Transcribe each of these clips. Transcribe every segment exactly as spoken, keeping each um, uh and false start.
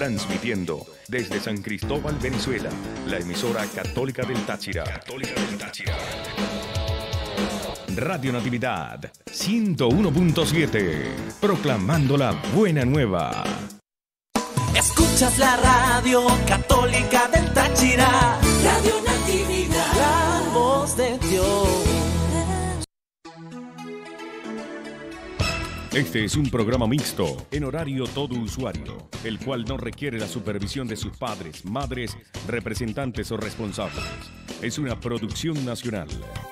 transmitiendo desde San Cristóbal, Venezuela, la emisora católica del Táchira. Católica del Táchira. Radio Natividad ciento uno punto siete, proclamando la buena nueva. Escuchas la radio católica del Táchira, Radio Natividad, la voz de Dios. Este es un programa mixto, en horario todo usuario, el cual no requiere la supervisión de sus padres, madres, representantes o responsables. Es una producción nacional.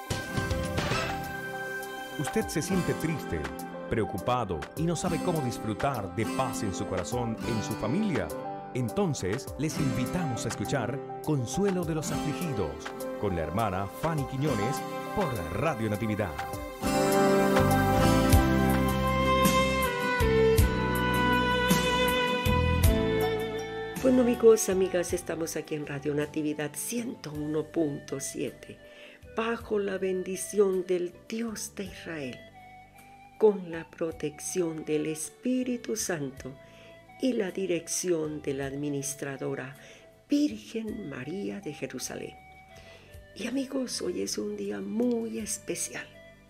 ¿Usted se siente triste, preocupado y no sabe cómo disfrutar de paz en su corazón, en su familia? Entonces, les invitamos a escuchar Consuelo de los Afligidos con la hermana Fanny Quiñones por Radio Natividad. Bueno, amigos, amigas, estamos aquí en Radio Natividad ciento uno punto siete, bajo la bendición del Dios de Israel, con la protección del Espíritu Santo y la dirección de la administradora Virgen María de Jerusalén. Y amigos, hoy es un día muy especial,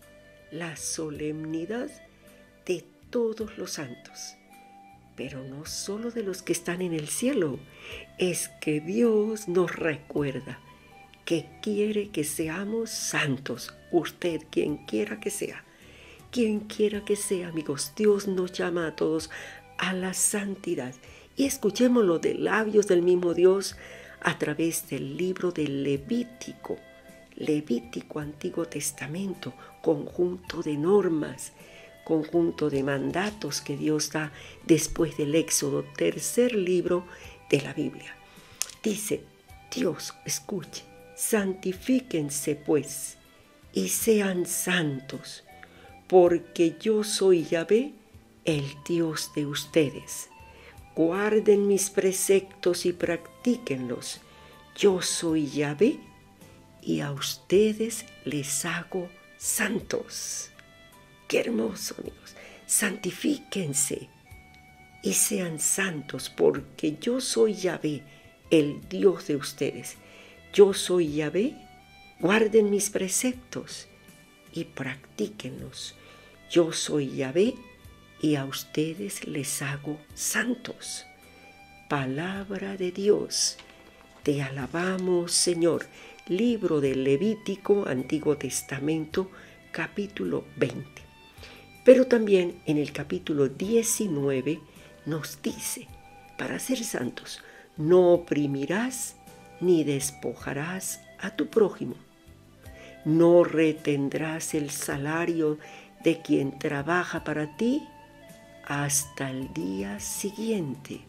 la solemnidad de todos los santos. Pero no solo de los que están en el cielo, es que Dios nos recuerda que quiere que seamos santos. Usted, quien quiera que sea, quien quiera que sea, amigos, Dios nos llama a todos a la santidad. Y escuchémoslo de labios del mismo Dios a través del libro del Levítico. Levítico, Antiguo Testamento, conjunto de normas, conjunto de mandatos que Dios da después del Éxodo, tercer libro de la Biblia. Dice Dios, escuche, santifíquense pues y sean santos, porque yo soy Yahvé, el Dios de ustedes. Guarden mis preceptos y practíquenlos. Yo soy Yahvé y a ustedes les hago santos. Qué hermoso, amigos. Santifíquense y sean santos, porque yo soy Yahvé, el Dios de ustedes. Yo soy Yahvé, guarden mis preceptos y practíquenlos. Yo soy Yahvé y a ustedes les hago santos. Palabra de Dios. Te alabamos, Señor. Libro del Levítico, Antiguo Testamento, capítulo veinte. Pero también en el capítulo diecinueve nos dice, para ser santos, no oprimirás ni despojarás a tu prójimo. No retendrás el salario de quien trabaja para ti hasta el día siguiente.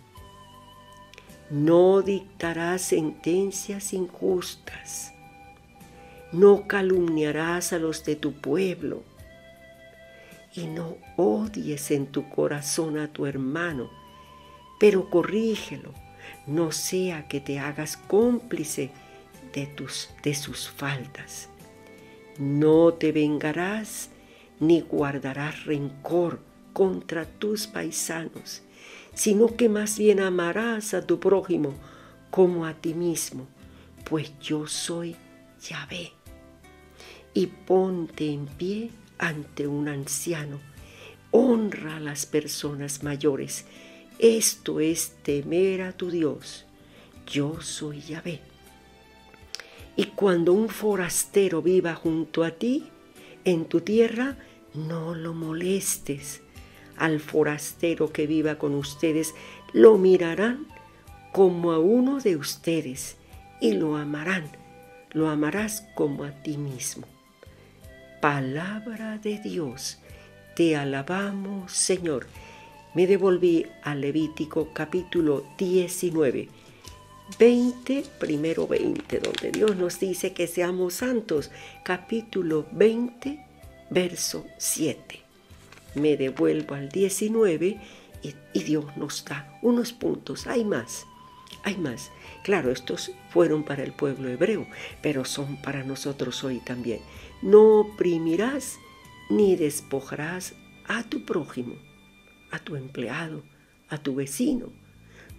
No dictarás sentencias injustas. No calumniarás a los de tu pueblo. Y no odies en tu corazón a tu hermano, pero corrígelo, no sea que te hagas cómplice de, tus, de sus faltas. No te vengarás ni guardarás rencor contra tus paisanos, sino que más bien amarás a tu prójimo como a ti mismo, pues yo soy Yahvé. Y ponte en pie ante un anciano, honra a las personas mayores. Esto es temer a tu Dios. Yo soy Yahvé. Y cuando un forastero viva junto a ti, en tu tierra, no lo molestes. Al forastero que viva con ustedes, lo mirarán como a uno de ustedes y lo amarán. Lo amarás como a ti mismo. Palabra de Dios, te alabamos, Señor. Me devolví al Levítico capítulo diecinueve, veinte, primero veinte, donde Dios nos dice que seamos santos. Capítulo veinte, verso siete. Me devuelvo al diecinueve y, y Dios nos da unos puntos. Hay más, hay más. Claro, estos fueron para el pueblo hebreo, pero son para nosotros hoy también. No oprimirás ni despojarás a tu prójimo, a tu empleado, a tu vecino.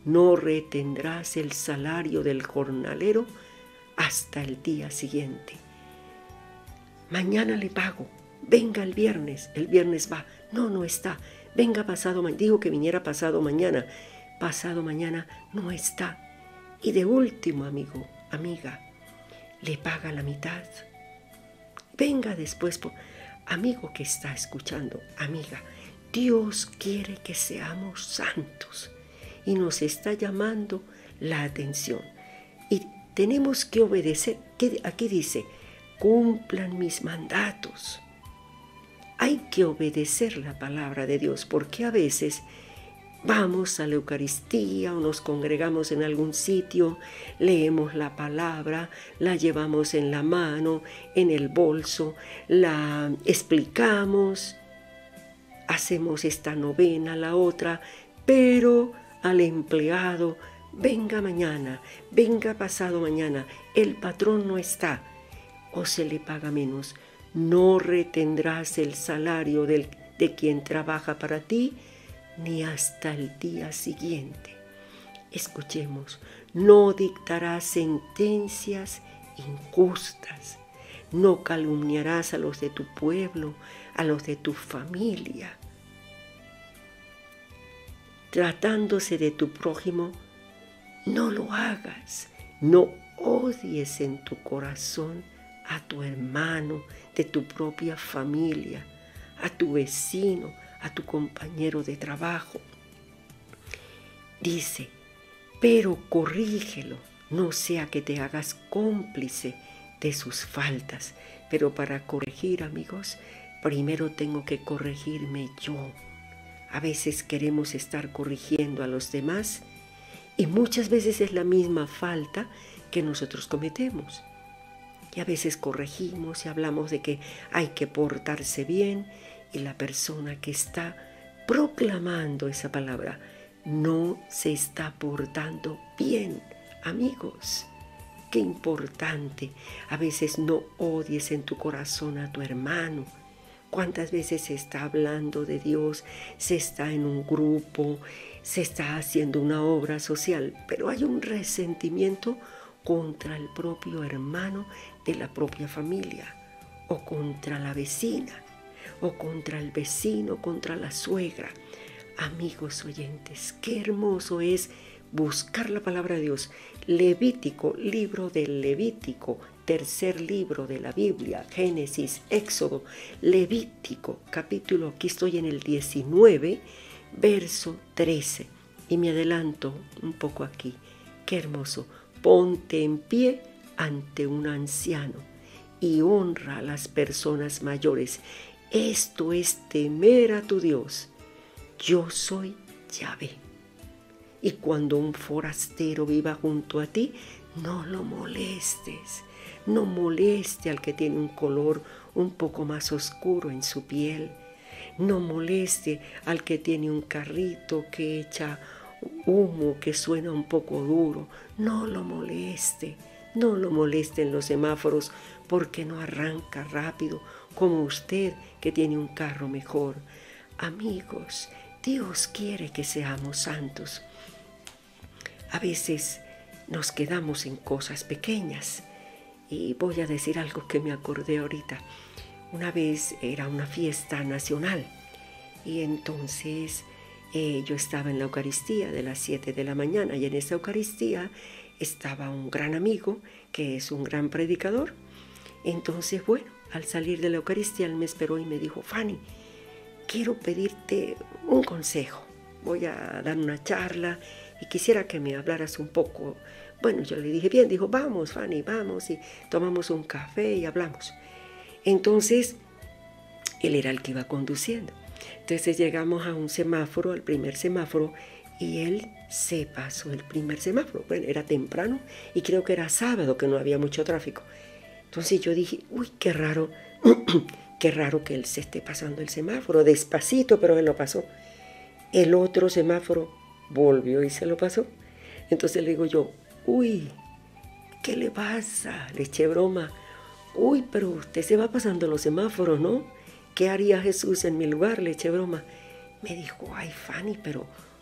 no retendrás el salario del jornalero hasta el día siguiente. Mañana le pago, venga el viernes, el viernes va, no, no está, venga pasado mañana, dijo que viniera pasado mañana, pasado mañana no está. Y de último, amigo, amiga, le paga la mitad. Venga después, por... amigo que está escuchando, amiga, Dios quiere que seamos santos y nos está llamando la atención. Y tenemos que obedecer. Aquí dice, cumplan mis mandatos. Hay que obedecer la palabra de Dios, porque a veces vamos a la Eucaristía o nos congregamos en algún sitio, leemos la palabra, la llevamos en la mano, en el bolso, la explicamos, hacemos esta novena, la otra, pero al empleado, venga mañana, venga pasado mañana, el patrón no está o se le paga menos. No retendrás el salario del, de quien trabaja para ti, ni hasta el día siguiente. Escuchemos, no dictarás sentencias injustas, no calumniarás a los de tu pueblo, a los de tu familia. Tratándose de tu prójimo, no lo hagas, no odies en tu corazón a tu hermano de tu propia familia, a tu vecino, a tu compañero de trabajo. Dice, pero corrígelo, no sea que te hagas cómplice de sus faltas. Pero para corregir, amigos, primero tengo que corregirme yo. A veces queremos estar corrigiendo a los demás y muchas veces es la misma falta que nosotros cometemos. Y a veces corregimos y hablamos de que hay que portarse bien y la persona que está proclamando esa palabra no se está portando bien. Amigos, qué importante. A veces no odies en tu corazón a tu hermano. ¿Cuántas veces se está hablando de Dios? Se está en un grupo, se está haciendo una obra social, pero hay un resentimiento contra el propio hermano de la propia familia, o contra la vecina, o contra el vecino, contra la suegra. Amigos oyentes, qué hermoso es buscar la palabra de Dios. Levítico, libro del Levítico, tercer libro de la Biblia, Génesis, Éxodo, Levítico, capítulo, aquí estoy en el diecinueve, verso trece, y me adelanto un poco aquí. Qué hermoso. Ponte en pie ante un anciano y honra a las personas mayores. Esto es temer a tu Dios. Yo soy Yahvé. Y cuando un forastero viva junto a ti, no lo molestes. No moleste al que tiene un color un poco más oscuro en su piel. No moleste al que tiene un carrito que echa humo, que suena un poco duro. No lo moleste. No lo moleste en los semáforos porque no arranca rápido como usted que tiene un carro mejor. Amigos, Dios quiere que seamos santos. A veces nos quedamos en cosas pequeñas. Y voy a decir algo que me acordé ahorita. Una vez era una fiesta nacional y entonces eh, yo estaba en la Eucaristía de las siete de la mañana y en esa Eucaristía estaba un gran amigo que es un gran predicador. Entonces, bueno, al salir de la Eucaristía él me esperó y me dijo, Fanny, quiero pedirte un consejo. Voy a dar una charla y quisiera que me hablaras un poco. Bueno, yo le dije, bien, dijo, vamos, Fanny, vamos, y tomamos un café y hablamos. Entonces, él era el que iba conduciendo. Entonces llegamos a un semáforo, al primer semáforo, y él se pasó el primer semáforo. Bueno, era temprano y creo que era sábado, que no había mucho tráfico. Entonces yo dije, uy, qué raro, qué raro que él se esté pasando el semáforo, despacito, pero él lo pasó. El otro semáforo volvió y se lo pasó. Entonces le digo yo, uy, ¿qué le pasa? Le eché broma. Uy, pero usted se va pasando los semáforos, ¿no? ¿Qué haría Jesús en mi lugar? Le eché broma. Me dijo, ay, Fanny, pero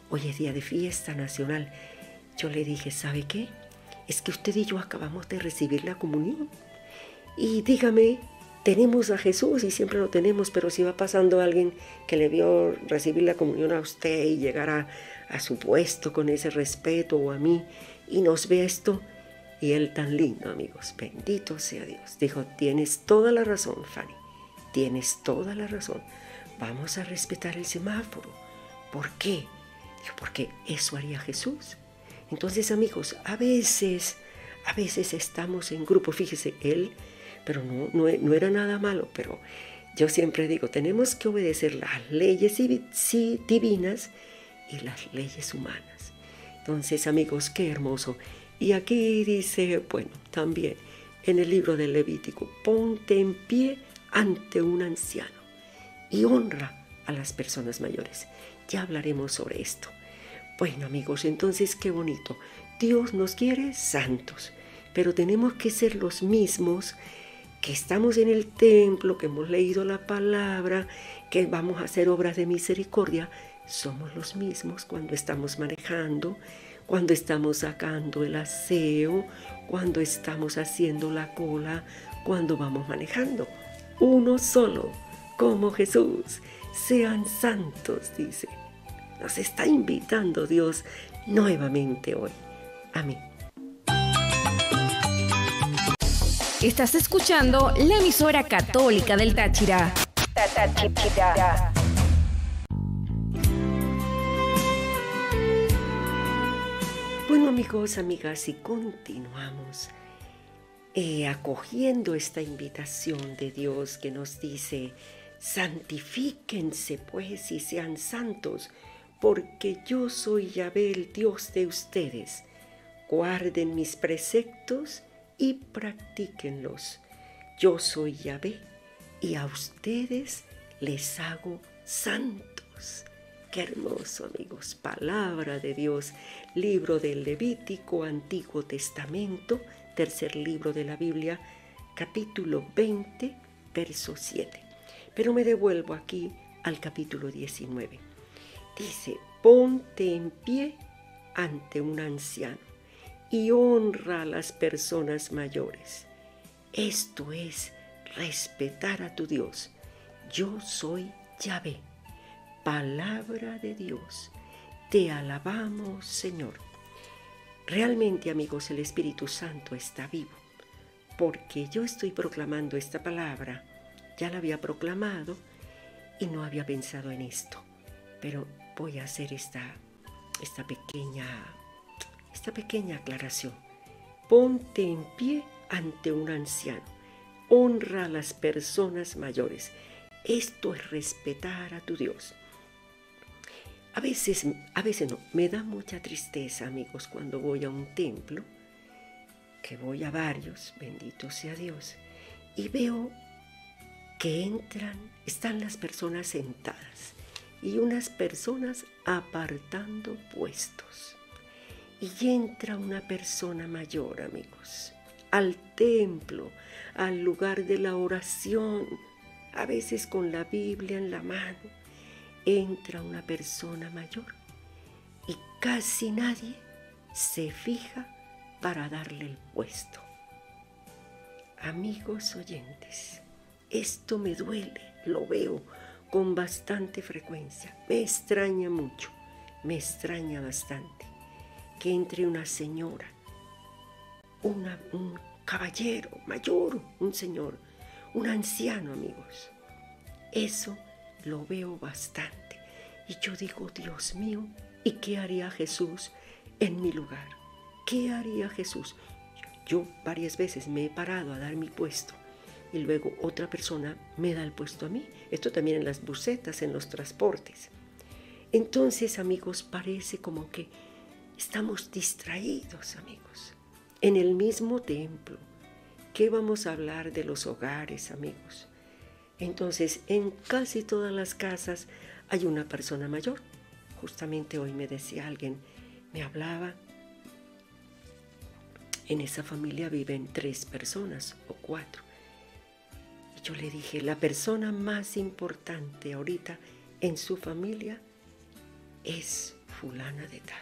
hoy es día de fiesta nacional. Yo le dije, ¿sabe qué? Es que usted y yo acabamos de recibir la comunión. Y dígame, tenemos a Jesús y siempre lo tenemos, pero si va pasando alguien que le vio recibir la comunión a usted y llegar a, a su puesto con ese respeto, o a mí, y nos ve esto, y él tan lindo, amigos, bendito sea Dios. Dijo, tienes toda la razón, Fanny, tienes toda la razón. Vamos a respetar el semáforo. ¿Por qué? Dijo, porque eso haría Jesús. Entonces, amigos, a veces, a veces estamos en grupo, fíjese, él, pero no, no, no era nada malo, pero yo siempre digo, tenemos que obedecer las leyes divinas y las leyes humanas. Entonces, amigos, qué hermoso. Y aquí dice, bueno, también en el libro del Levítico, ponte en pie ante un anciano y honra a las personas mayores. Ya hablaremos sobre esto. Bueno, amigos, entonces qué bonito. Dios nos quiere santos, pero tenemos que ser los mismos que estamos en el templo, que hemos leído la palabra, que vamos a hacer obras de misericordia. Somos los mismos cuando estamos manejando, cuando estamos sacando el aseo, cuando estamos haciendo la cola, cuando vamos manejando. Uno solo, como Jesús. Sean santos, dice. Nos está invitando Dios nuevamente hoy. Amén. Estás escuchando la emisora católica del Táchira. Táchira. Bueno, amigos, amigas, y continuamos eh, acogiendo esta invitación de Dios que nos dice, santifíquense pues y sean santos, porque yo soy Yahvé, el Dios de ustedes. Guarden mis preceptos y practíquenlos. Yo soy Yahvé y a ustedes les hago santos. Qué hermoso, amigos. Palabra de Dios. Libro del Levítico, Antiguo Testamento, tercer libro de la Biblia, capítulo veinte, verso siete. Pero me devuelvo aquí al capítulo diecinueve. Dice, ponte en pie ante un anciano y honra a las personas mayores. Esto es respetar a tu Dios. Yo soy Yahvé. Palabra de Dios. Te alabamos, Señor. Realmente, amigos, el Espíritu Santo está vivo, porque yo estoy proclamando esta palabra. Ya la había proclamado y no había pensado en esto, pero voy a hacer esta, esta pequeña, esta pequeña aclaración. Ponte en pie ante un anciano. Honra a las personas mayores. Esto es respetar a tu Dios. A veces, a veces no, me da mucha tristeza, amigos, cuando voy a un templo, que voy a varios, bendito sea Dios, y veo que entran, están las personas sentadas y unas personas apartando puestos. Y entra una persona mayor, amigos, al templo, al lugar de la oración, a veces con la Biblia en la mano. Entra una persona mayor y casi nadie se fija para darle el puesto. Amigos oyentes, esto me duele, lo veo con bastante frecuencia. Me extraña mucho, me extraña bastante que entre una señora, una, un caballero mayor, un señor, un anciano, amigos. Eso lo veo bastante. Y yo digo, Dios mío, ¿y qué haría Jesús en mi lugar? ¿Qué haría Jesús? Yo varias veces me he parado a dar mi puesto y luego otra persona me da el puesto a mí. Esto también en las busetas, en los transportes. Entonces, amigos, parece como que estamos distraídos, amigos. En el mismo templo, ¿qué vamos a hablar de los hogares, amigos? Entonces, en casi todas las casas hay una persona mayor. Justamente hoy me decía alguien, me hablaba, en esa familia viven tres personas o cuatro. Y yo le dije, la persona más importante ahorita en su familia es fulana de tal,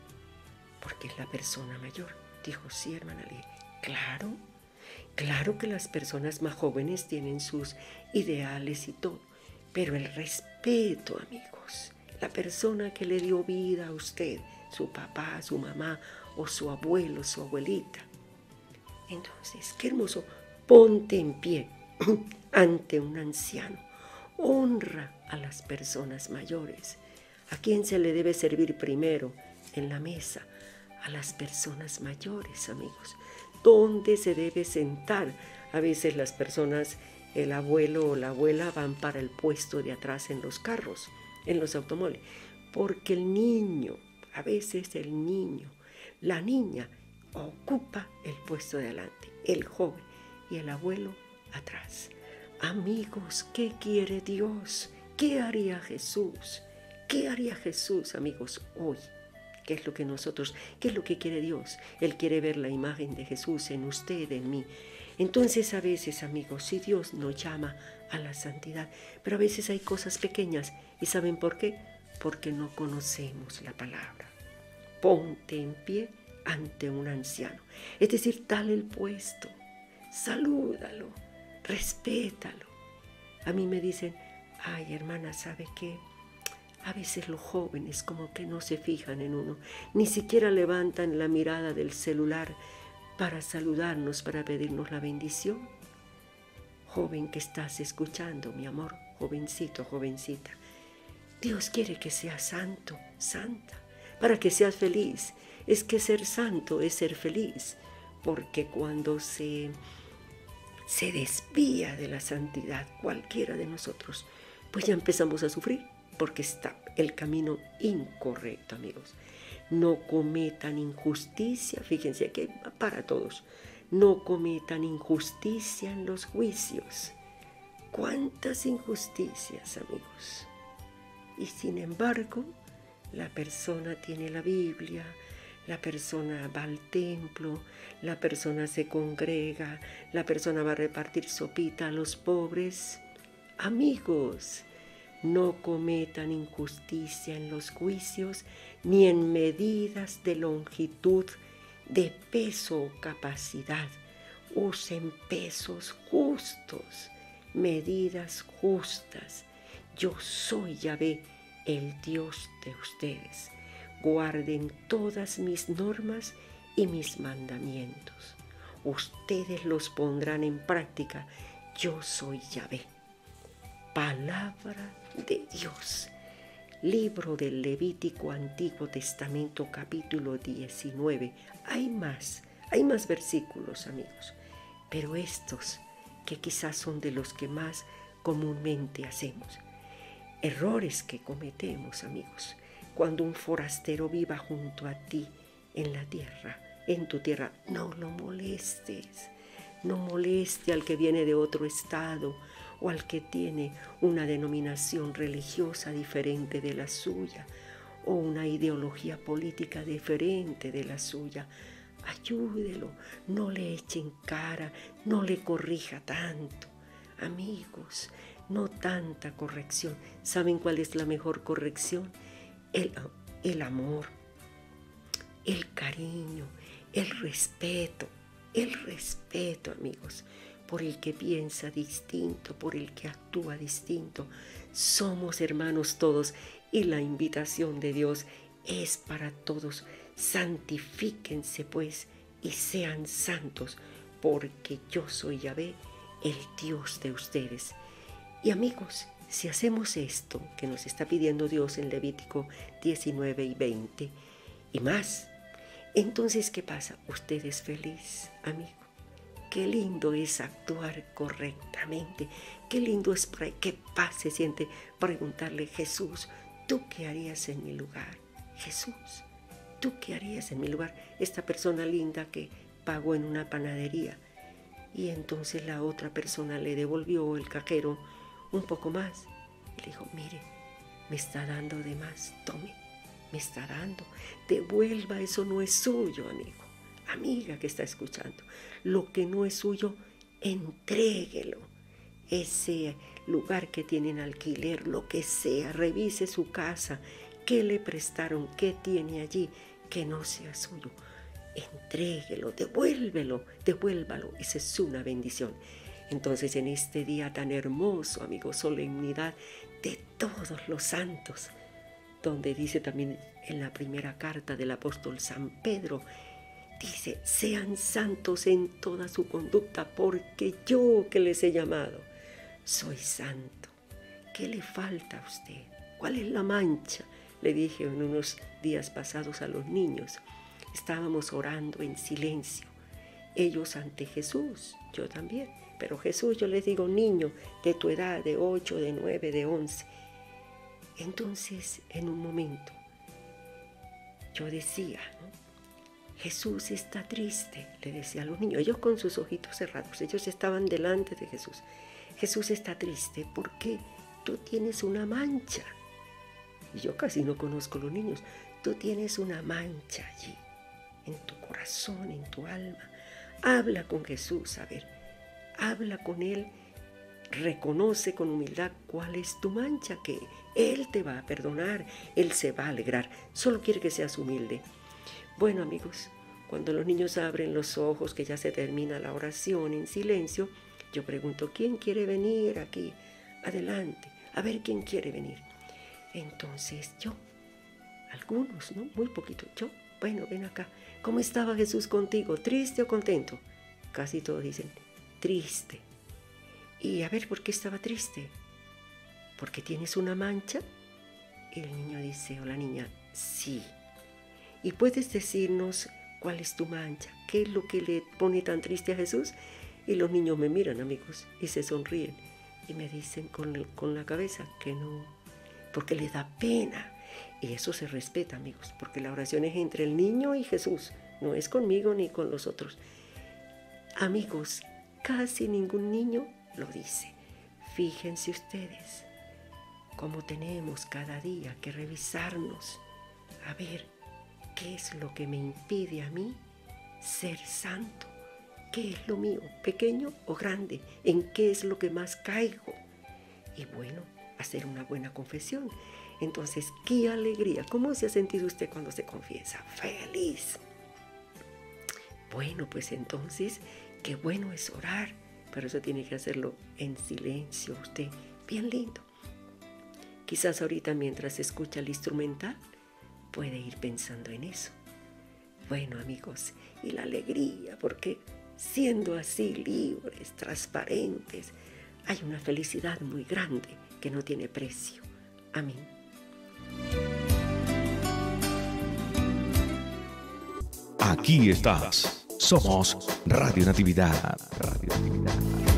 porque es la persona mayor. Dijo, sí, hermana, le dije, claro, claro que las personas más jóvenes tienen sus ideales y todo, pero el respeto, amigos, la persona que le dio vida a usted, su papá, su mamá, o su abuelo, su abuelita. Entonces, qué hermoso, ponte en pie ante un anciano, honra a las personas mayores. ¿A quién se le debe servir primero en la mesa? A las personas mayores, amigos. ¿Dónde se debe sentar? A veces las personas, el abuelo o la abuela van para el puesto de atrás en los carros, en los automóviles, porque el niño, a veces el niño, la niña ocupa el puesto de adelante, el joven y el abuelo atrás. Amigos, ¿qué quiere Dios? ¿Qué haría Jesús? ¿Qué haría Jesús, amigos, hoy? ¿Qué es lo que nosotros, qué es lo que quiere Dios? Él quiere ver la imagen de Jesús en usted, en mí. Entonces, a veces, amigos, si Dios nos llama a la santidad, pero a veces hay cosas pequeñas. ¿Y saben por qué? Porque no conocemos la palabra. Ponte en pie ante un anciano. Es decir, dale el puesto, salúdalo, respétalo. A mí me dicen, ay, hermana, ¿sabe qué? A veces los jóvenes como que no se fijan en uno, ni siquiera levantan la mirada del celular para saludarnos, para pedirnos la bendición. Joven que estás escuchando, mi amor, jovencito, jovencita, Dios quiere que seas santo, santa, para que seas feliz. Es que ser santo es ser feliz, porque cuando se, se desvía de la santidad cualquiera de nosotros, pues ya empezamos a sufrir, porque está el camino incorrecto, amigos. No cometan injusticia, fíjense que para todos, no cometan injusticia en los juicios. ¿Cuántas injusticias, amigos? Y sin embargo, la persona tiene la Biblia, la persona va al templo, la persona se congrega, la persona va a repartir sopita a los pobres. Amigos, no cometan injusticia en los juicios, ni en medidas de longitud, de peso o capacidad. Usen pesos justos, medidas justas. Yo soy Yahvé, el Dios de ustedes. Guarden todas mis normas y mis mandamientos. Ustedes los pondrán en práctica. Yo soy Yahvé. Palabra de Dios. Libro del Levítico, Antiguo Testamento, capítulo diecinueve. Hay más, hay más versículos, amigos, pero estos que quizás son de los que más comúnmente hacemos. Errores que cometemos, amigos, cuando un forastero viva junto a ti en la tierra, en tu tierra, no lo molestes, no moleste al que viene de otro estado o al que tiene una denominación religiosa diferente de la suya o una ideología política diferente de la suya. Ayúdelo, no le echen cara, no le corrija tanto. Amigos, no tanta corrección. ¿Saben cuál es la mejor corrección? El, el amor, el cariño, el respeto, el respeto, amigos, por el que piensa distinto, por el que actúa distinto. Somos hermanos todos y la invitación de Dios es para todos. Santifíquense pues y sean santos, porque yo soy Yahvé, el Dios de ustedes. Y amigos, si hacemos esto que nos está pidiendo Dios en Levítico diecinueve y veinte y más, entonces ¿qué pasa? Usted es feliz, amigo. Qué lindo es actuar correctamente. Qué lindo es, qué paz se siente preguntarle, Jesús, ¿tú qué harías en mi lugar? Jesús, ¿tú qué harías en mi lugar? Esta persona linda que pagó en una panadería. Y entonces la otra persona le devolvió el cajero un poco más. Y le dijo, mire, me está dando de más, tome, me está dando. Devuelva, eso no es suyo, amigo. Amiga que está escuchando, lo que no es suyo, entréguelo. Ese lugar que tiene en alquiler, lo que sea, revise su casa, ¿Qué le prestaron? ¿Qué tiene allí que no sea suyo? Entréguelo, devuélvelo, devuélvalo. Esa es una bendición. Entonces, en este día tan hermoso, amigos, solemnidad de todos los santos, donde dice también en la primera carta del apóstol San Pedro, dice, sean santos en toda su conducta, porque yo que les he llamado, soy santo. ¿Qué le falta a usted? ¿Cuál es la mancha? Le dije en unos días pasados a los niños. Estábamos orando en silencio, ellos ante Jesús, yo también. Pero Jesús, yo les digo, niño de tu edad, de ocho, de nueve, de once. Entonces, en un momento, yo decía, ¿no? Jesús está triste, le decía a los niños, ellos con sus ojitos cerrados, ellos estaban delante de Jesús. Jesús está triste porque tú tienes una mancha. Y yo casi no conozco a los niños. Tú tienes una mancha allí, en tu corazón, en tu alma. Habla con Jesús, a ver. Habla con Él, reconoce con humildad cuál es tu mancha, que Él te va a perdonar, Él se va a alegrar, solo quiere que seas humilde. Bueno, amigos, cuando los niños abren los ojos, que ya se termina la oración en silencio, yo pregunto, ¿quién quiere venir aquí? Adelante, a ver quién quiere venir. Entonces yo, algunos, ¿no? Muy poquito, yo, bueno, ven acá. ¿Cómo estaba Jesús contigo? ¿Triste o contento? Casi todos dicen, triste. Y a ver, ¿por qué estaba triste? ¿Porque tienes una mancha? Y el niño dice, o la niña, sí. ¿Y puedes decirnos cuál es tu mancha? ¿Qué es lo que le pone tan triste a Jesús? Y los niños me miran, amigos, y se sonríen. Y me dicen con, el, con la cabeza que no, porque les da pena. Y eso se respeta, amigos, porque la oración es entre el niño y Jesús, no es conmigo ni con los otros. Amigos, casi ningún niño lo dice. Fíjense ustedes cómo tenemos cada día que revisarnos, a ver qué es lo que me impide a mí ser santo, qué es lo mío, pequeño o grande, en qué es lo que más caigo. Y bueno, hacer una buena confesión. Entonces, qué alegría. ¿Cómo se ha sentido usted cuando se confiesa? Feliz. Bueno, pues entonces, qué bueno es orar, pero eso tiene que hacerlo en silencio, usted, bien lindo. Quizás ahorita mientras escucha el instrumental, puede ir pensando en eso. Bueno, amigos, y la alegría, porque siendo así libres, transparentes, hay una felicidad muy grande que no tiene precio. Amén. Aquí estás. Somos Radio Natividad. Radio Natividad.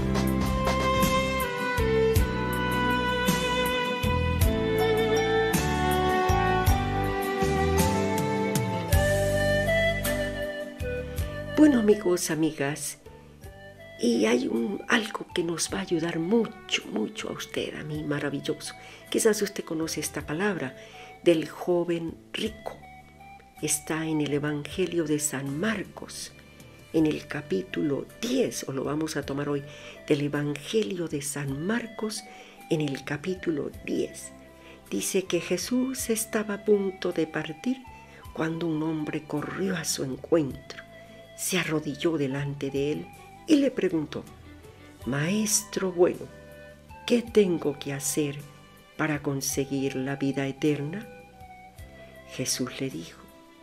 Bueno, amigos, amigas, y hay un, algo que nos va a ayudar mucho, mucho a usted, a mí, maravilloso. Quizás usted conoce esta palabra del joven rico. Está en el Evangelio de San Marcos, en el capítulo diez, o lo vamos a tomar hoy, del Evangelio de San Marcos, en el capítulo diez. Dice que Jesús estaba a punto de partir cuando un hombre corrió a su encuentro, se arrodilló delante de él y le preguntó, Maestro bueno, ¿qué tengo que hacer para conseguir la vida eterna? Jesús le dijo,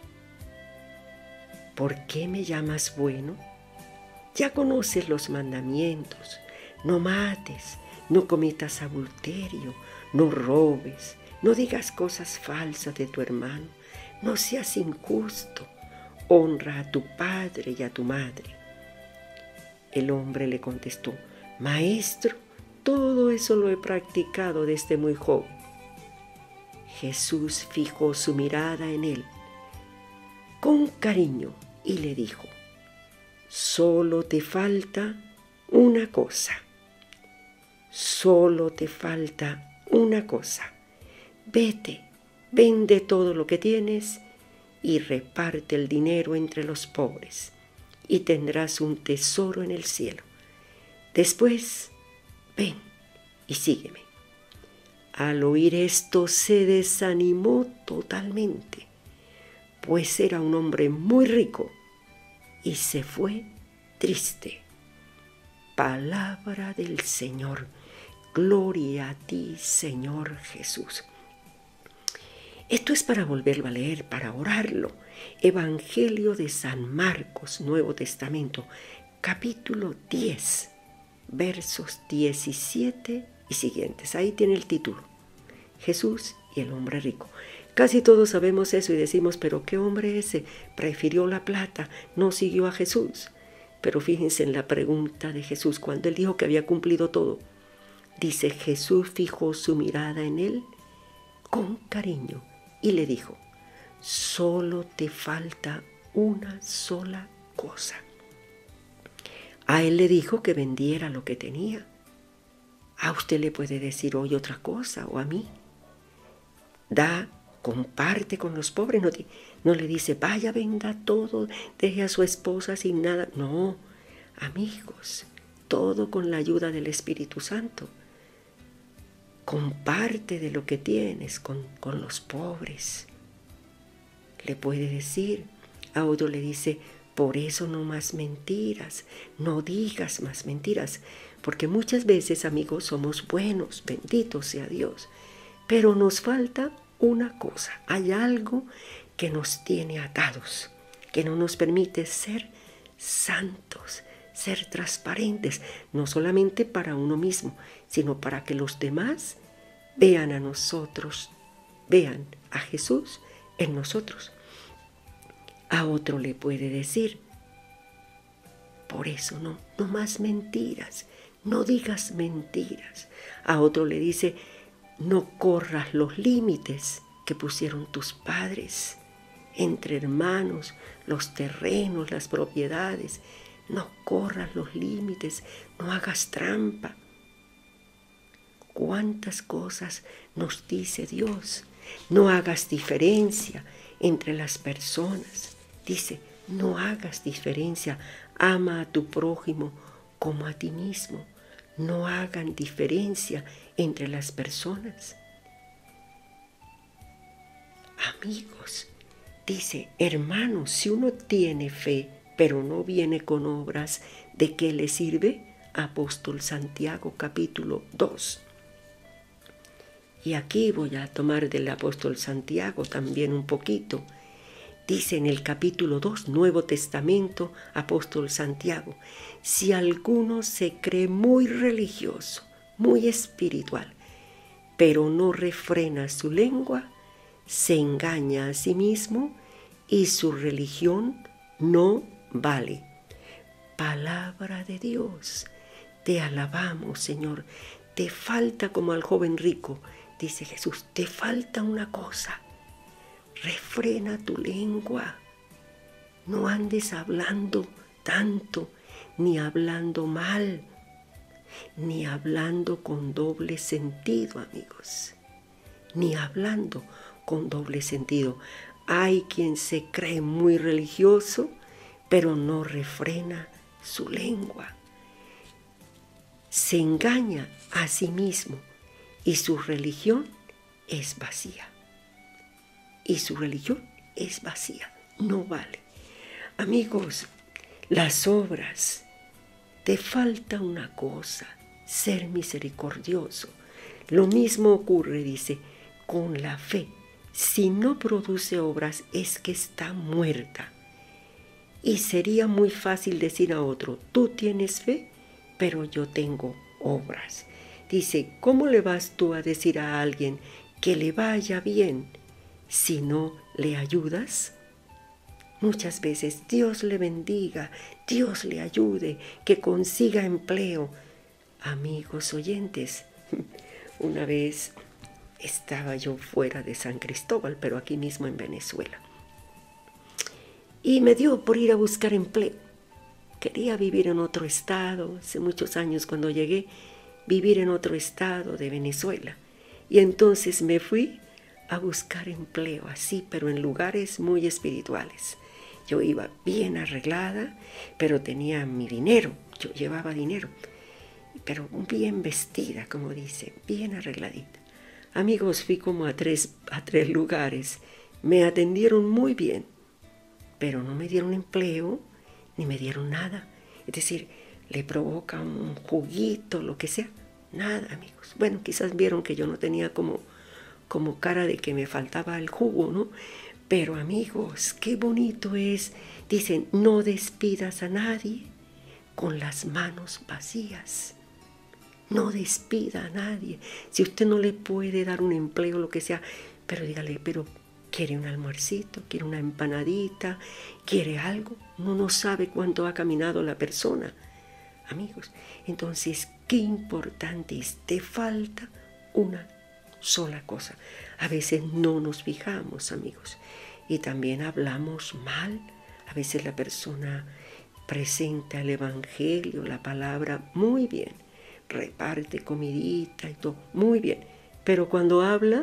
¿por qué me llamas bueno? Ya conoces los mandamientos, no mates, no cometas adulterio, no robes, no digas cosas falsas de tu hermano, no seas injusto, honra a tu padre y a tu madre. El hombre le contestó, Maestro, todo eso lo he practicado desde muy joven. Jesús fijó su mirada en él con cariño y le dijo, solo te falta una cosa, solo te falta una cosa. Vete, vende todo lo que tienes y reparte el dinero entre los pobres, y tendrás un tesoro en el cielo. Después, ven y sígueme. Al oír esto se desanimó totalmente, pues era un hombre muy rico y se fue triste. Palabra del Señor. Gloria a ti, Señor Jesús. Esto es para volverlo a leer, para orarlo. Evangelio de San Marcos, Nuevo Testamento, capítulo diez, versos diecisiete y siguientes. Ahí tiene el título, Jesús y el hombre rico. Casi todos sabemos eso y decimos, pero ¿qué hombre ese? Prefirió la plata, no siguió a Jesús. Pero fíjense en la pregunta de Jesús, cuando él dijo que había cumplido todo. Dice, Jesús fijó su mirada en él con cariño y le dijo, solo te falta una sola cosa. A él le dijo que vendiera lo que tenía. A usted le puede decir hoy otra cosa, o a mí. Da, comparte con los pobres. No, no le dice, vaya, venda todo, deje a su esposa sin nada. No, amigos, todo con la ayuda del Espíritu Santo. Comparte de lo que tienes con, con los pobres. Le puede decir, a otro le dice, por eso no más mentiras, no digas más mentiras, porque muchas veces, amigos, somos buenos, bendito sea Dios, pero nos falta una cosa, hay algo que nos tiene atados, que no nos permite ser santos, ser transparentes, no solamente para uno mismo, sino para que los demás vean a nosotros, vean a Jesús en nosotros. A otro le puede decir, por eso no, no más mentiras, no digas mentiras. A otro le dice, no corras los límites que pusieron tus padres entre hermanos, los terrenos, las propiedades. No corras los límites, no hagas trampa. ¿Cuántas cosas nos dice Dios? No hagas diferencia entre las personas. Dice, no hagas diferencia, ama a tu prójimo como a ti mismo. No hagan diferencia entre las personas. Amigos, dice, hermanos, si uno tiene fe, pero no viene con obras, ¿de qué le sirve? Apóstol Santiago, capítulo dos. Y aquí voy a tomar del apóstol Santiago también un poquito. Dice en el capítulo dos, Nuevo Testamento, apóstol Santiago, si alguno se cree muy religioso, muy espiritual, pero no refrena su lengua, se engaña a sí mismo y su religión no vale. Palabra de Dios, te alabamos, Señor. Te falta, como al joven rico, dice Jesús, te falta una cosa. Refrena tu lengua. No andes hablando tanto, ni hablando mal, ni hablando con doble sentido, amigos. Ni hablando con doble sentido. Hay quien se cree muy religioso, pero no refrena su lengua. Se engaña a sí mismo y su religión es vacía. Y su religión es vacía, no vale. Amigos, las obras, te falta una cosa, ser misericordioso. Lo mismo ocurre, dice, con la fe. Si no produce obras es que está muerta. Y sería muy fácil decir a otro, tú tienes fe, pero yo tengo obras. Dice, ¿cómo le vas tú a decir a alguien que le vaya bien si no le ayudas? Muchas veces Dios le bendiga, Dios le ayude, que consiga empleo. Amigos oyentes, una vez estaba yo fuera de San Cristóbal, pero aquí mismo en Venezuela. Y me dio por ir a buscar empleo. Quería vivir en otro estado, hace muchos años cuando llegué, vivir en otro estado de Venezuela. Y entonces me fui a buscar empleo así, pero en lugares muy espirituales. Yo iba bien arreglada, pero tenía mi dinero, yo llevaba dinero, pero bien vestida, como dice, bien arregladita. Amigos, fui como a tres, a tres lugares. Me atendieron muy bien, pero no me dieron empleo ni me dieron nada. Es decir, le provoca un juguito, lo que sea. Nada, amigos. Bueno, quizás vieron que yo no tenía como, como cara de que me faltaba el jugo, ¿no? Pero amigos, qué bonito es. Dicen, no despidas a nadie con las manos vacías. No despida a nadie. Si usted no le puede dar un empleo, lo que sea, pero dígale, pero quiere un almuercito, quiere una empanadita, quiere algo. Uno no sabe cuánto ha caminado la persona. Amigos, entonces, qué importante es. Te falta una sola cosa. A veces no nos fijamos, amigos, y también hablamos mal. A veces la persona presenta el evangelio, la palabra, muy bien, reparte comidita y todo, muy bien, pero cuando habla,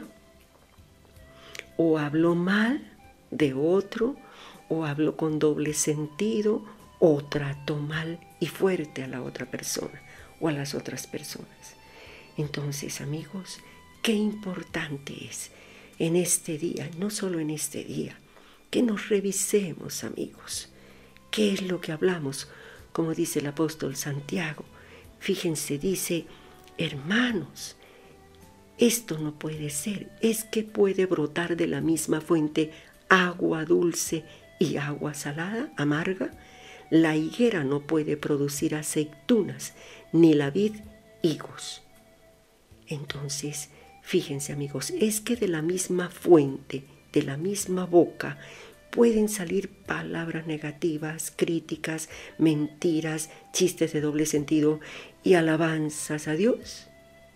o habló mal de otro, o habló con doble sentido, o trató mal y fuerte a la otra persona, o a las otras personas. Entonces, amigos, qué importante es en este día, no solo en este día, que nos revisemos, amigos, qué es lo que hablamos, como dice el apóstol Santiago. Fíjense, dice, hermanos, esto no puede ser, es que puede brotar de la misma fuente agua dulce y agua salada, amarga. La higuera no puede producir aceitunas, ni la vid higos. Entonces, fíjense, amigos, es que de la misma fuente, de la misma boca, pueden salir palabras negativas, críticas, mentiras, chistes de doble sentido y alabanzas a Dios.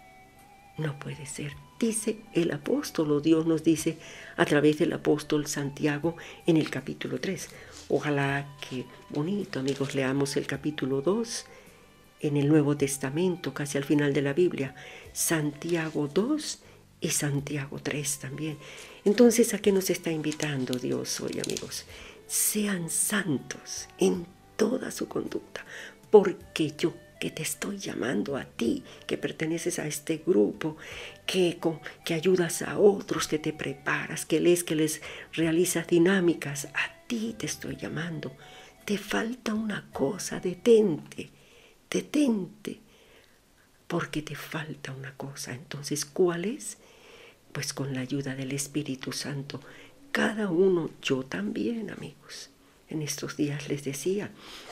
No puede ser. Dice el apóstol, o Dios nos dice a través del apóstol Santiago en el capítulo tres. Ojalá que bonito, amigos, leamos el capítulo dos en el Nuevo Testamento, casi al final de la Biblia. Santiago dos y Santiago tres también. Entonces, ¿a qué nos está invitando Dios hoy, amigos? Sean santos en toda su conducta, porque yo, que te estoy llamando a ti, que perteneces a este grupo, que, con, que ayudas a otros, que te preparas, que lees, que les realizas dinámicas, a ti te estoy llamando. Te falta una cosa, detente, detente, porque te falta una cosa. Entonces, ¿cuál es? Pues con la ayuda del Espíritu Santo, cada uno, yo también, amigos. En estos días les decía,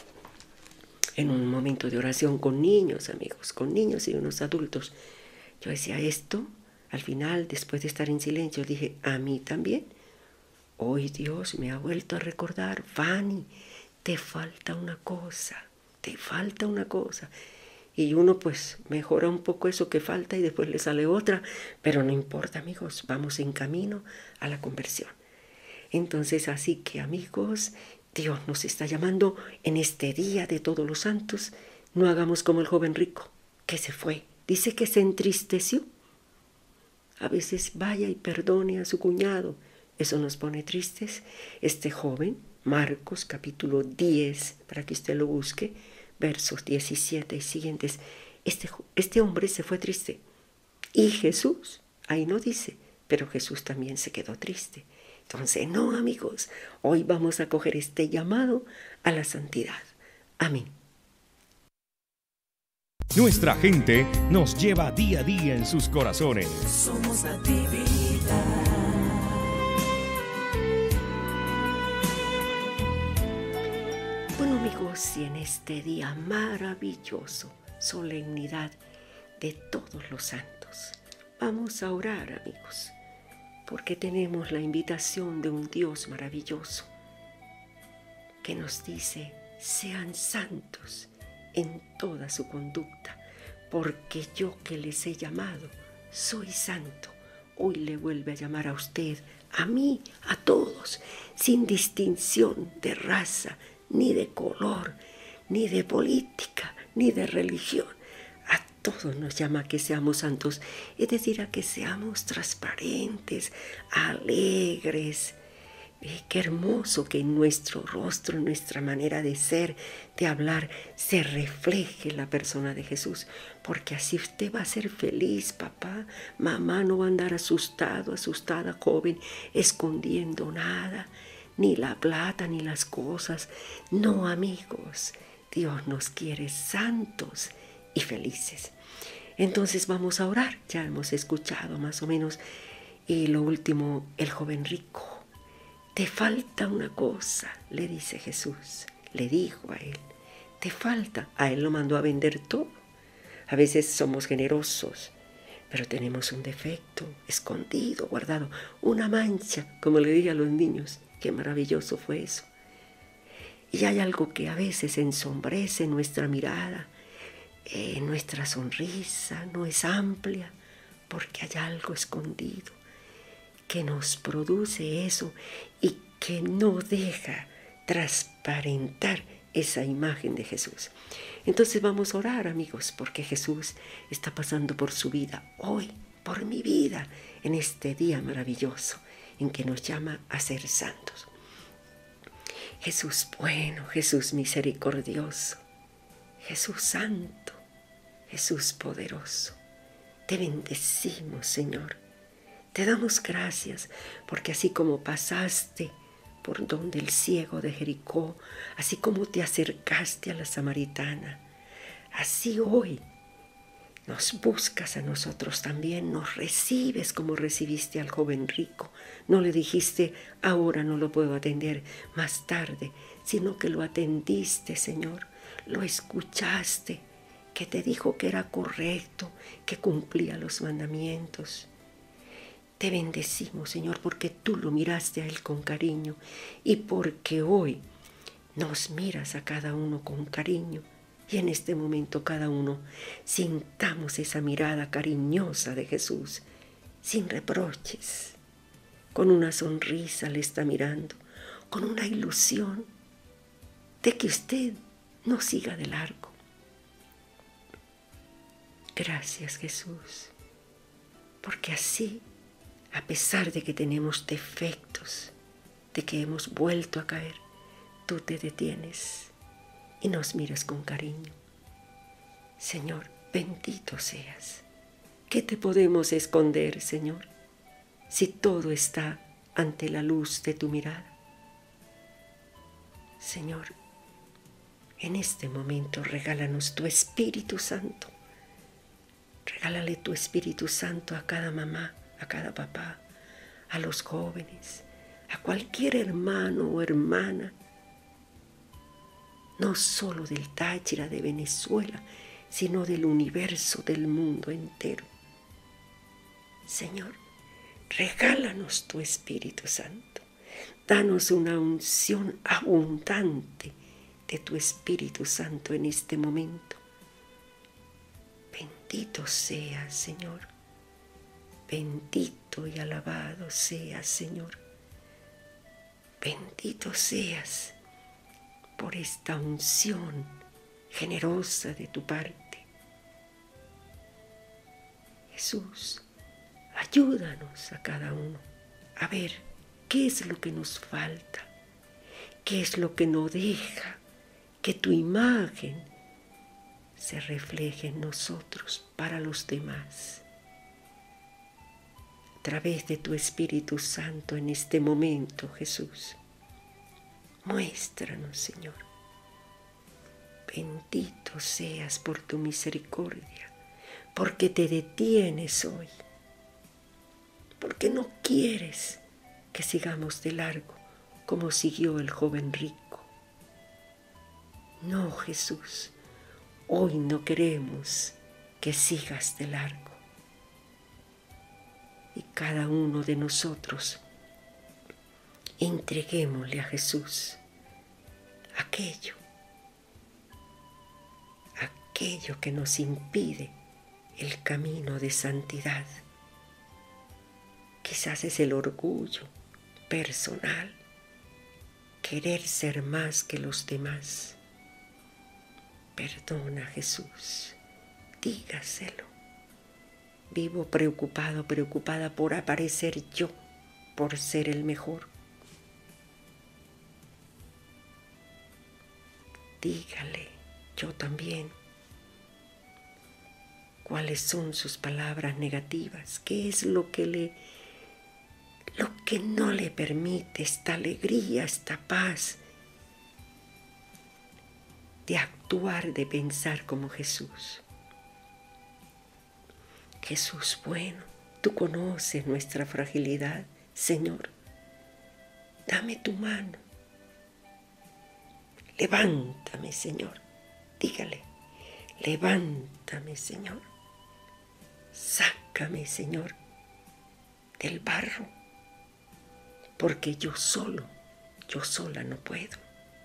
en un momento de oración con niños, amigos, con niños y unos adultos, yo decía esto, al final, después de estar en silencio, dije, a mí también. Hoy Dios me ha vuelto a recordar, Fanny, te falta una cosa, te falta una cosa. Y uno pues mejora un poco eso que falta y después le sale otra, pero no importa, amigos, vamos en camino a la conversión. Entonces, así que, amigos, Dios nos está llamando en este día de todos los santos. No hagamos como el joven rico que se fue. Dice que se entristeció. A veces vaya y perdone a su cuñado. Eso nos pone tristes. Este joven, Marcos capítulo diez, para que usted lo busque, versos diecisiete y siguientes, este, este hombre se fue triste. Y Jesús, ahí no dice, pero Jesús también se quedó triste. Entonces, no, amigos, hoy vamos a coger este llamado a la santidad. Amén. Nuestra gente nos lleva día a día en sus corazones. Somos Natividad. Bueno, amigos, y en este día maravilloso, solemnidad de todos los santos, vamos a orar, amigos, porque tenemos la invitación de un Dios maravilloso que nos dice, sean santos en toda su conducta, porque yo que les he llamado, soy santo. Hoy le vuelve a llamar a usted, a mí, a todos, sin distinción de raza, ni de color, ni de política, ni de religión. A todos nos llama a que seamos santos, es decir, a que seamos transparentes, alegres, Eh, qué hermoso que en nuestro rostro, en nuestra manera de ser, de hablar, se refleje la persona de Jesús. Porque así usted va a ser feliz, papá. Mamá no va a andar asustado, asustada, joven, escondiendo nada. Ni la plata, ni las cosas. No, amigos. Dios nos quiere santos y felices. Entonces vamos a orar. Ya hemos escuchado más o menos. Y lo último, el joven rico. Te falta una cosa, le dice Jesús. Le dijo a él, te falta. A él lo mandó a vender todo. A veces somos generosos, pero tenemos un defecto escondido, guardado, una mancha, como le dije a los niños. Qué maravilloso fue eso. Y hay algo que a veces ensombrece nuestra mirada, eh, nuestra sonrisa no es amplia, porque hay algo escondido que nos produce eso y que no deja transparentar esa imagen de Jesús. Entonces vamos a orar, amigos, porque Jesús está pasando por su vida hoy, por mi vida, en este día maravilloso en que nos llama a ser santos. Jesús bueno, Jesús misericordioso, Jesús santo, Jesús poderoso, te bendecimos, Señor. Te damos gracias porque así como pasaste por donde el ciego de Jericó, así como te acercaste a la samaritana, así hoy nos buscas a nosotros también, nos recibes como recibiste al joven rico. No le dijiste, ahora no lo puedo atender, más tarde, sino que lo atendiste, Señor, lo escuchaste, que te dijo que era correcto, que cumplía los mandamientos. Te bendecimos, Señor, porque tú lo miraste a él con cariño y porque hoy nos miras a cada uno con cariño. Y en este momento cada uno sintamos esa mirada cariñosa de Jesús, sin reproches, con una sonrisa le está mirando, con una ilusión de que usted no siga de largo. Gracias, Jesús, porque así, a pesar de que tenemos defectos, de que hemos vuelto a caer, tú te detienes y nos miras con cariño. Señor, bendito seas. ¿Qué te podemos esconder, Señor, si todo está ante la luz de tu mirada? Señor, en este momento regálanos tu Espíritu Santo. Regálale tu Espíritu Santo a cada mamá, a cada papá, a los jóvenes, a cualquier hermano o hermana, no solo del Táchira, de Venezuela, sino del universo, del mundo entero. Señor, regálanos tu Espíritu Santo. Danos una unción abundante de tu Espíritu Santo en este momento. Bendito seas, Señor. Bendito y alabado seas, Señor. Bendito seas por esta unción generosa de tu parte. Jesús, ayúdanos a cada uno a ver qué es lo que nos falta, qué es lo que no deja que tu imagen se refleje en nosotros para los demás. A través de tu Espíritu Santo en este momento, Jesús, muéstranos, Señor. Bendito seas por tu misericordia, porque te detienes hoy, porque no quieres que sigamos de largo como siguió el joven rico. No, Jesús, hoy no queremos que sigas de largo. Y cada uno de nosotros entreguémosle a Jesús aquello, aquello que nos impide el camino de santidad. Quizás es el orgullo personal, querer ser más que los demás. Perdona, Jesús, dígaselo. Vivo preocupado, preocupada por aparecer yo, por ser el mejor. dígale, yo también, cuáles son sus palabras negativas, qué es lo que le, lo que no le permite esta alegría, esta paz de actuar, de pensar como Jesús. Jesús, bueno, tú conoces nuestra fragilidad, Señor. Dame tu mano. Levántame, Señor. Dígale, levántame, Señor. Sácame, Señor, del barro, porque yo solo, yo sola no puedo.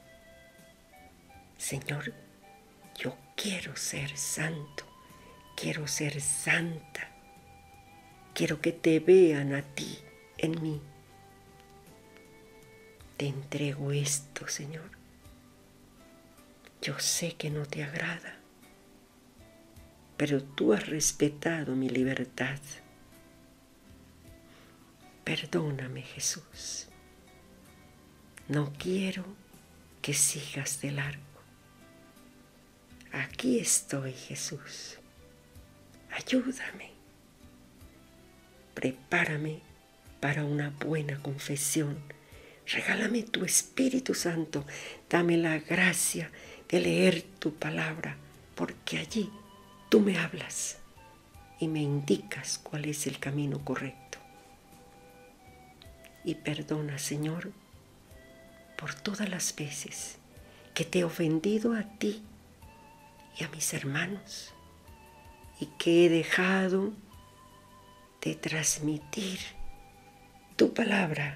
Señor, yo quiero ser santo, quiero ser santa, quiero que te vean a ti en mí. Te entrego esto, Señor. Yo sé que no te agrada, pero tú has respetado mi libertad. Perdóname, Jesús. No quiero que sigas de largo. Aquí estoy, Jesús. Ayúdame. Prepárame para una buena confesión. Regálame tu Espíritu Santo. Dame la gracia de leer tu palabra, porque allí tú me hablas y me indicas cuál es el camino correcto. Y perdona, Señor, por todas las veces que te he ofendido a ti y a mis hermanos y que he dejado de transmitir tu palabra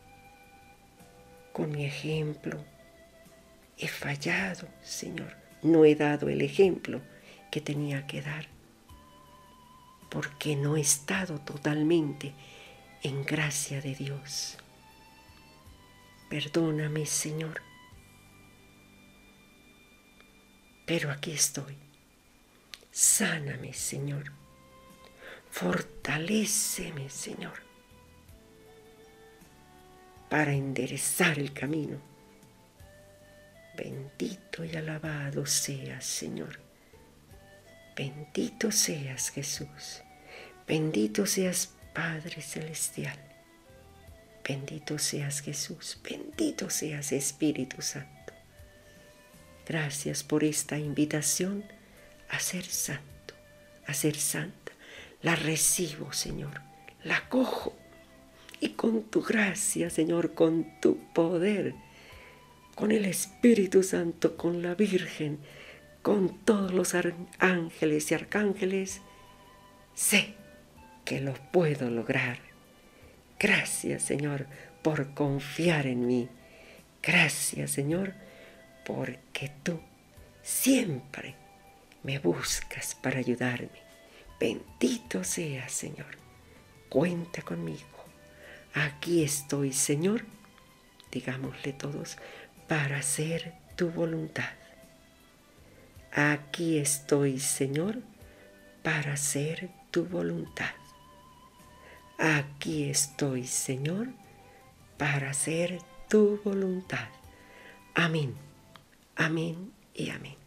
con mi ejemplo. He fallado, Señor. No he dado el ejemplo que tenía que dar, porque no he estado totalmente en gracia de Dios. Perdóname, Señor. Pero aquí estoy. Sáname, Señor. Fortaléceme, Señor, para enderezar el camino. Bendito y alabado seas, Señor. Bendito seas, Jesús. Bendito seas, Padre Celestial. Bendito seas, Jesús. Bendito seas, Espíritu Santo. Gracias por esta invitación a ser santo, a ser santa. La recibo, Señor. La acojo. Y con tu gracia, Señor, con tu poder, con el Espíritu Santo, con la Virgen, con todos los ángeles y arcángeles, sé que lo puedo lograr. Gracias, Señor, por confiar en mí. Gracias, Señor, porque tú siempre me buscas para ayudarme. Bendito seas, Señor. Cuenta conmigo. Aquí estoy, Señor, digámosle todos, para hacer tu voluntad. Aquí estoy, Señor, para hacer tu voluntad. Aquí estoy, Señor, para hacer tu voluntad. Amén, amén y amén.